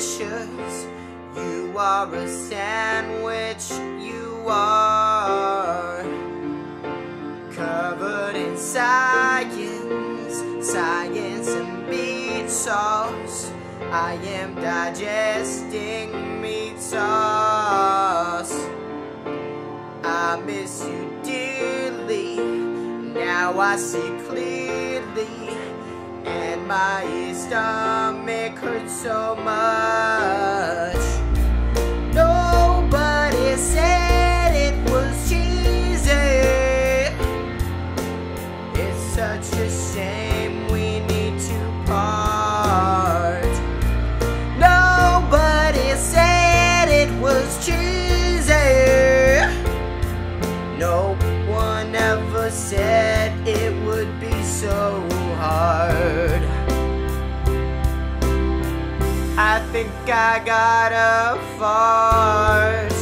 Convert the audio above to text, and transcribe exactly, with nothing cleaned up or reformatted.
delicious. You are a sandwich, you are covered in science, science and beet sauce. I am digesting meat sauce. I miss you dearly, now I see clearly, and my stomach hurts so much. Nobody said it was cheesy. It's such a shame we need to part. Nobody said it was cheesy. No one ever said it would be so hard. I think I got a fart.